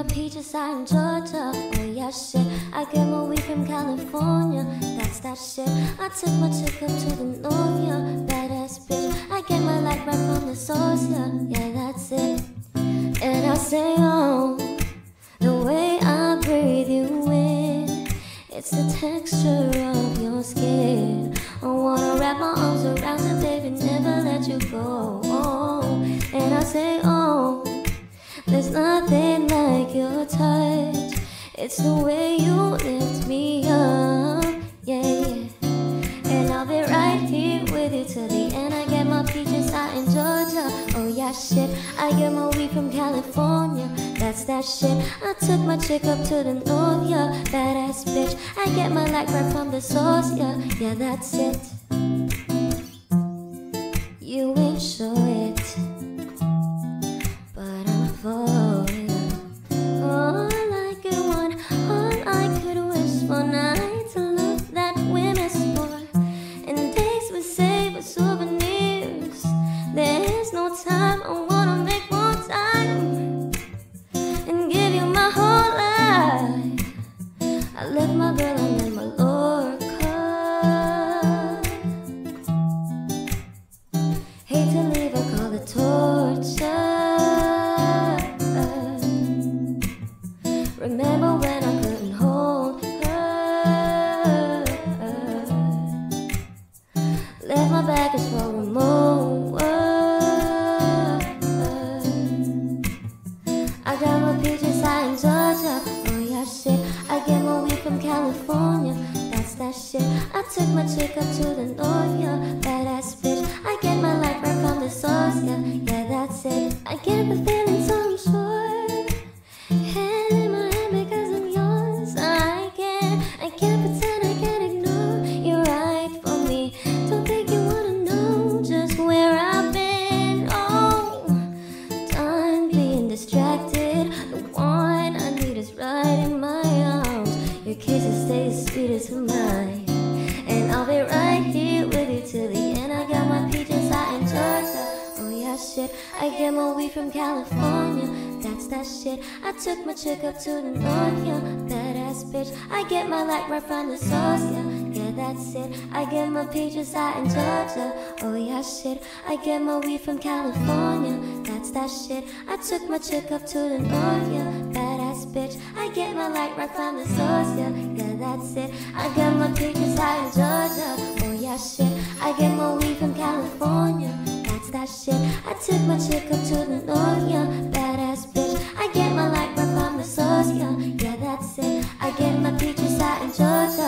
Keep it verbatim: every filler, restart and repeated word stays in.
my peaches out in Georgia. Oh yeah, shit. I get my weed from California. That's that shit. I took my chick up to the north, yeah. Badass bitch. I get my light right from the source, yeah. Yeah, that's it. And I say, oh, the way I breathe you in, it's the texture of your skin. I wanna wrap my arms around you, baby, never let you go. Oh, and I say, oh, there's nothing like your touch. It's the way you lift me up, yeah, yeah. And I'll be right here with you till the end. I get my peaches out in Georgia. Oh yeah, shit. I get my weed from California. That's that shit. I took my chick up to the north, yeah. Badass bitch. I get my light right from the source, yeah. Yeah, that's it. You ain't sure it, but I'm for it. All I could want, all I could wish for, nights of love that we miss for, and days we save as souvenirs. There's no time, I wanna make more time and give you my whole life. I left my girl and let my Lord cut. Hate to leave her, call it torture. Remember when I couldn't hold her? Left my baggage for a moment. I got my peaches out in Georgia. Oh yeah, shit. I get my weed from California. That's that shit. I took my chick up to the north, yeah. Badass bitch. I get my light right from the source, yeah. Yeah, that's it. I get the feeling so I'm sure. Hand in my hand because I'm yours. I can't, I can't pretend, I can't ignore. You're right for me. Don't think you wanna know just where I've been. Oh, done being distracted. The one I need is right in my arms. Your kisses stay as sweet as mine, and I'll be right here with you till the end. I got my peaches out in Georgia. Oh yeah, shit. I get my weed from California. That's that shit. I took my chick up to the north, yeah. Badass bitch. I get my light right from the source, yeah. Yeah, that's it. I get my peaches out in Georgia. Oh yeah, shit. I get my weed from California. That's that shit. I took my chick up to the north, yeah. Badass bitch. I get my light right from the source, yeah. Yeah, that's it. I get my peaches out in Georgia. Oh yeah, shit. I get my weed from California. That's that shit. I took my chick up to the north, yeah. Badass bitch. I get my light right from the source, yeah. Yeah, that's it. I get my peaches out in Georgia.